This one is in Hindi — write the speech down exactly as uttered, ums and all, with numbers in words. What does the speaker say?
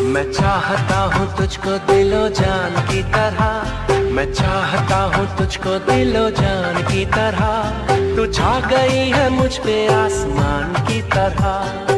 मैं चाहता हूँ तुझको दिलो जान की तरह, मैं चाहता हूँ तुझको दिलो जान की तरह, तू छा गई है मुझ पे आसमान की तरह।